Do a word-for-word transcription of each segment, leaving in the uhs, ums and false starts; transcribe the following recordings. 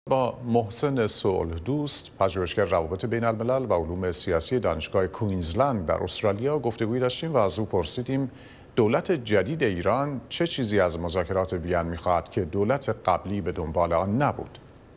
با محسن صلح دوست، پژوهشگر روابط بین الملل و علوم سیاسی دانشگاه کوینزلند در استرالیا گفتگویی داشتیم و از او پرسیدیم دولت جدید ایران چه چیزی از مذاکرات وین می‌خواهد که دولت قبلی به دنبال آن نبود.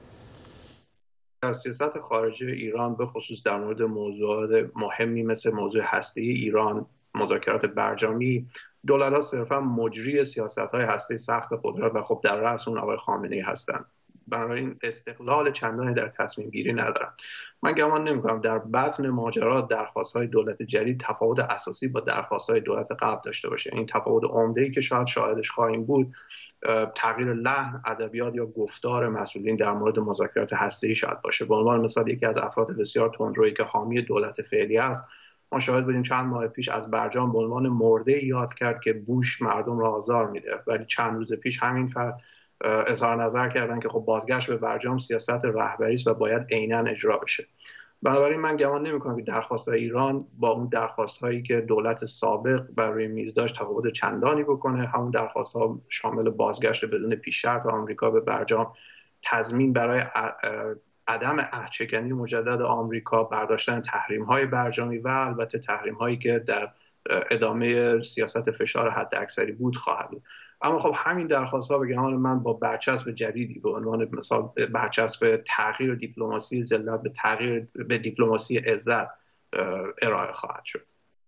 در سیاست خارجی ایران به خصوص در مورد موضوعات مهمی مثل موضوع هسته‌ای ایران، مذاکرات برجامی، دولت‌ها صرفا مجری سیاست‌های هسته‌ای سخت قدرت و خب در رأس اون آقای خامنه‌ای هستند. بنابراین استقلال چندانی در تصمیم گیری ندارم. من گمان نمی‌کنم در بطن ماجرا درخواست‌های دولت جدید تفاوت اساسی با درخواست‌های دولت قبل داشته باشه. این تفاوت عمده‌ای که شاید شاهدش خواهیم بود تغییر لحن، ادبیات یا گفتار مسئولین در مورد مذاکرات هسته‌ای شاید باشه. به عنوان مثال یکی از افراد بسیار تندرویی که حامی دولت فعلی است، ما شاهد بودیم چند ماه پیش از برجام به عنوان مرده یاد کرد که بوش مردم را آزار میده، ولی چند روز پیش همین فرد اظهار نظر کردن که خب بازگشت به برجام سیاست رهبری است و باید عیناً اجرا بشه. بنابراین من گمان نمی‌کنم که درخواست‌های ایران با اون درخواست‌هایی که دولت سابق بر روی میز داشت تفاوت چندانی بکنه. همون درخواست‌ها شامل بازگشت بدون پیش شرط آمریکا به برجام، تضمین برای عدم عهدشکنی مجدد آمریکا، برداشتن تحریم‌های برجامی و البته تحریم‌هایی که در ادامه سیاست فشار حداکثری بود خواهد بود. اما خب همین درخواست‌ها به گمان من با برچسب جدیدی به عنوان مثال برچسب تغییر دیپلماسی ذلت به تغییر به دیپلماسی عزت ارائه خواهد شد.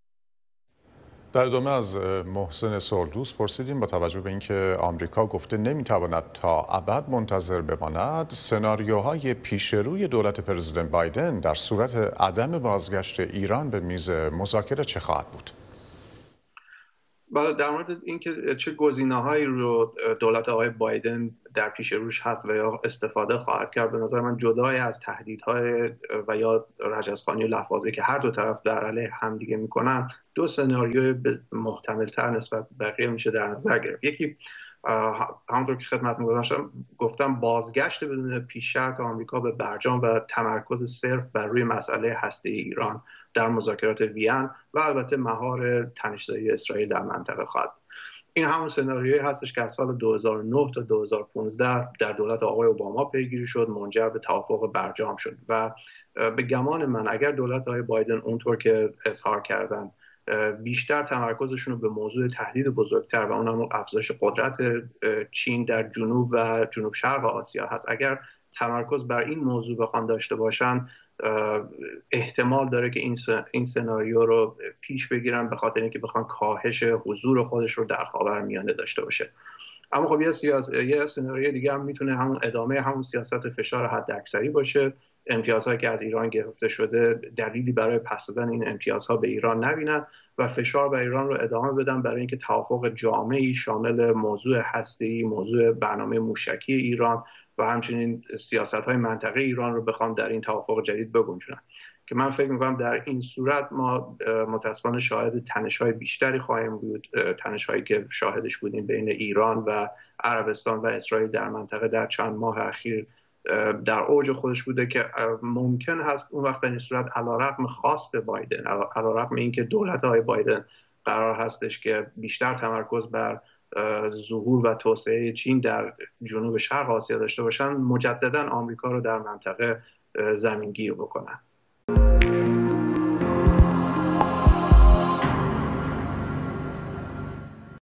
در ادامه از محسن صلح دوست پرسیدیم با توجه به اینکه آمریکا گفته نمیتواند تا ابد منتظر بماند، سناریوهای پیش روی دولت پرزیدنت بایدن در صورت عدم بازگشت ایران به میز مذاکره چه خواهد بود؟ بالا در مورد اینکه چه گزینه‌هایی رو دولت آقای بایدن در پیش روش هست و یا استفاده خواهد کرد، به نظر من جدای از تهدیدهای و یا رجزخوانی و لفاظی که هر دو طرف در علیه همدیگه میکنن، دو سناریوی محتمل‌تر نسبت به بقیه میشه در نظر گرفت. یکی همونطور که خدمت می‌گذاشتم گفتم بازگشت بدون پیش شرط آمریکا به برجام و تمرکز صرف بر روی مسئله هسته‌ای ایران در مذاکرات وین و البته مهار تنش‌زایی اسرائیل در منطقه خواهد. این همون سناریویی هستش که از سال دو هزار و نه تا دو هزار و پانزده در دولت آقای اوباما پیگیری شد، منجر به توافق برجام شد و به گمان من اگر دولت آقای بایدن اونطور که اظهار کردن بیشتر تمرکزشون رو به موضوع تهدید بزرگتر و اون هم افزایش قدرت چین در جنوب و جنوب شرق آسیا هست، اگر تمرکز بر این موضوع بخوان داشته باشن، احتمال داره که این این سناریو رو پیش بگیرن به خاطر اینکه بخوان کاهش حضور خودش رو در خاورمیانه داشته باشه. اما خب یه سیاس... یه سناریوی دیگه هم میتونه همون ادامه همون سیاست فشار حداکثری باشه. امتیازهایی که از ایران گرفته شده دلیلی برای پس دادن این امتیازها به ایران نبینن و فشار بر ایران رو ادامه بدن برای اینکه توافق جامعی شامل موضوع هسته‌ای، موضوع برنامه موشکی ایران و همچنین سیاست‌های منطقه ایران رو بخوام در این توافق جدید بگنجونن، که من فکر می‌کنم در این صورت ما متأسفانه شاهد تنش‌های بیشتری خواهیم بود، تنش‌هایی که شاهدش بودیم بین ایران و عربستان و اسرائیل در منطقه در چند ماه اخیر در اوج خودش بوده که ممکن هست اون وقت در این صورت علیرغم خواست بایدن، علیرغم اینکه دولت های بایدن قرار هستش که بیشتر تمرکز بر ظهور و توسعه چین در جنوب شرق آسیا داشته باشن، مجددا آمریکا رو در منطقه زمینگیر بکنن.